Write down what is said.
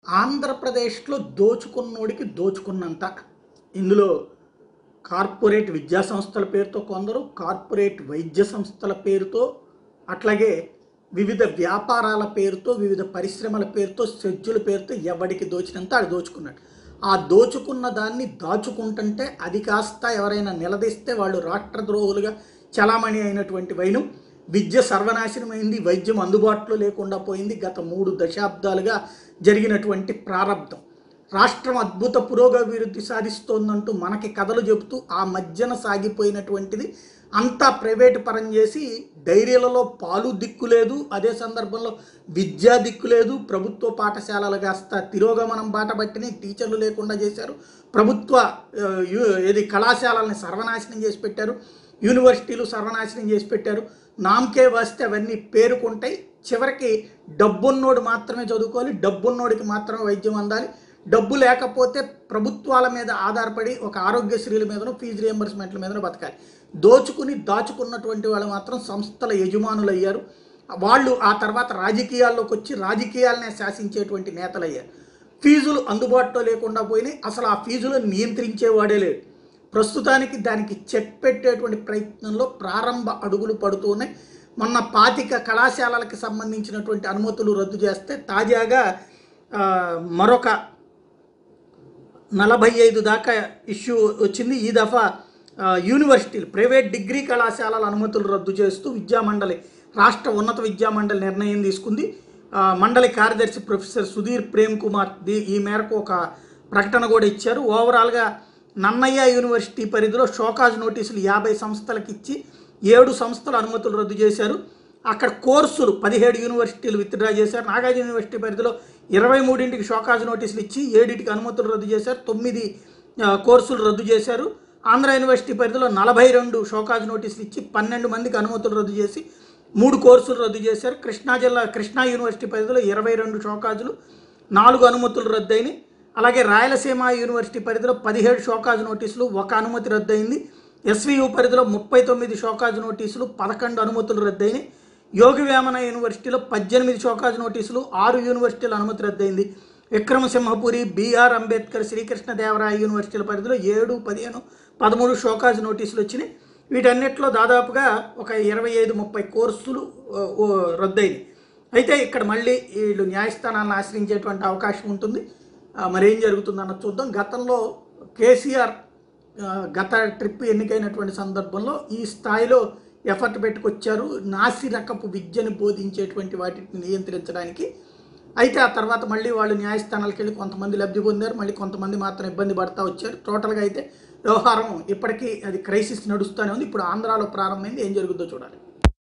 ఆంధ్రప్రదేశ్లో దోచుకున్నోడికి దోచుకున్నంత. ఇందులో కార్పొరేట్ విద్యా సంస్థల పేరుతో కొందరు, కార్పొరేట్ వైద్య సంస్థల పేరుతో, అట్లాగే వివిధ వ్యాపారాల పేరుతో, వివిధ పరిశ్రమల పేరుతో, సెజ్జుల పేరుతో ఎవడికి దోచినంత ఆడు దోచుకున్నాడు. ఆ దోచుకున్న దాన్ని దాచుకుంటుంటే అది కాస్త ఎవరైనా నిలదీస్తే వాళ్ళు రాష్ట్రద్రోహులుగా చలామణి అయినటువంటి వైనం. విద్య సర్వనాశనమైంది, వైద్యం అందుబాటులో లేకుండా పోయింది. గత 3 దశాబ్దాలుగా జరిగినటువంటి ప్రారంభం. రాష్ట్రం అద్భుత పురోగభివృద్ధి సాధిస్తోందంటూ మనకి కథలు చెబుతూ ఆ మధ్యన సాగిపోయినటువంటిది అంతా ప్రైవేటు పరం చేసి డైరీలలో పాలు దిక్కులేదు, అదే సందర్భంలో విద్యా దిక్కులేదు. ప్రభుత్వ పాఠశాలలు కాస్త తిరోగమనం బాట పట్టిని, టీచర్లు లేకుండా చేశారు. ప్రభుత్వ కళాశాలల్ని సర్వనాశనం చేసి పెట్టారు, యూనివర్సిటీలు సర్వనాశనం చేసి పెట్టారు. నామకే వస్తే అవన్నీ పేరుకుంటాయి. చివరికి డబ్బున్నోడు మాత్రమే చదువుకోవాలి, డబ్బున్నోడికి మాత్రమే వైద్యం అందాలి. డబ్బు లేకపోతే ప్రభుత్వాల మీద ఆధారపడి ఒక ఆరోగ్యశ్రీల మీదనో ఫీజు రియంబర్స్మెంట్ల మీదనో బతకాలి. దోచుకుని దాచుకున్నటువంటి వాళ్ళు మాత్రం సంస్థల యజమానులు అయ్యారు. వాళ్ళు ఆ తర్వాత రాజకీయాల్లోకి వచ్చి రాజకీయాలనే శాసించేటువంటి నేతలు అయ్యారు. ఫీజులు అందుబాటులో లేకుండా పోయినాయి. అసలు ఆ ఫీజులను నియంత్రించేవాడే లేడు. ప్రస్తుతానికి దానికి చెక్ పెట్టేటువంటి ప్రయత్నంలో ప్రారంభ అడుగులు పడుతూ ఉన్నాయి. మొన్న 25 కళాశాలలకు సంబంధించినటువంటి అనుమతులు రద్దు చేస్తే తాజాగా మరొక 45 దాకా ఇష్యూ వచ్చింది. ఈ దఫా యూనివర్సిటీలు, ప్రైవేట్ డిగ్రీ కళాశాలల అనుమతులు రద్దు చేస్తూ విద్యామండలి, రాష్ట్ర ఉన్నత విద్యామండలి నిర్ణయం తీసుకుంది. మండలి కార్యదర్శి ప్రొఫెసర్ సుధీర్ ప్రేమ్ కుమార్ ఈ మేరకు ఒక ప్రకటన కూడా ఇచ్చారు. ఓవరాల్గా నన్నయ్య యూనివర్సిటీ పరిధిలో షోకాజ్ నోటీసులు 50 సంస్థలకు ఇచ్చి 7 సంస్థల అనుమతులు రద్దు చేశారు. అక్కడ కోర్సులు 17 యూనివర్సిటీలు విత్డ్రా చేశారు. నాగార్జున యూనివర్సిటీ పరిధిలో 23కి షోకాజ్ నోటీసులు ఇచ్చి 7కి అనుమతులు రద్దు చేశారు. 9 కోర్సులు రద్దు చేశారు. ఆంధ్ర యూనివర్సిటీ పరిధిలో 42 షోకాజ్ నోటీసులు ఇచ్చి 12 మందికి అనుమతులు రద్దు చేసి 3 కోర్సులు రద్దు చేశారు. కృష్ణా యూనివర్సిటీ పరిధిలో 22 షోకాజులు, 4 అనుమతులు రద్దయినాయి. అలాగే రాయలసీమ యూనివర్సిటీ పరిధిలో 17 షోకాజ్ నోటీసులు, 1 అనుమతి రద్దయింది. ఎస్వియు పరిధిలో 39 షోకాజ్ నోటీసులు, 11 అనుమతులు రద్దయినాయి. యోగి వేమన యూనివర్సిటీలో 18 షోకాజ్ నోటీసులు, 6 యూనివర్సిటీల అనుమతి రద్దయింది. విక్రమసింహపురి, బిఆర్ అంబేద్కర్, శ్రీకృష్ణదేవరాయ యూనివర్సిటీల పరిధిలో 7, 15, 13 షోకాజ్ నోటీసులు వచ్చినాయి. వీటన్నిటిలో దాదాపుగా ఒక 25-30 కోర్సులు రద్దయినాయి. అయితే ఇక్కడ మళ్ళీ వీళ్ళు న్యాయస్థానాలను ఆశ్రయించేటువంటి అవకాశం ఉంటుంది. మరేం జరుగుతుందన్నది చూద్దాం. గతంలో కేసీఆర్ గత ట్రిప్ ఎన్నికైనటువంటి సందర్భంలో ఈ స్థాయిలో ఎఫర్ట్ పెట్టుకొచ్చారు నాసి రకపు విద్యను బోధించేటువంటి వాటిని నియంత్రించడానికి. అయితే ఆ తర్వాత మళ్ళీ వాళ్ళు న్యాయస్థానాలకు వెళ్ళి కొంతమంది లబ్ధి పొందారు, మళ్ళీ కొంతమంది మాత్రం ఇబ్బంది పడతా వచ్చారు. టోటల్గా అయితే వ్యవహారం ఇప్పటికీ అది క్రైసిస్ నడుస్తూనే ఉంది. ఇప్పుడు ఆంధ్రాలో ప్రారంభమైంది. ఏం జరుగుతుందో చూడాలి.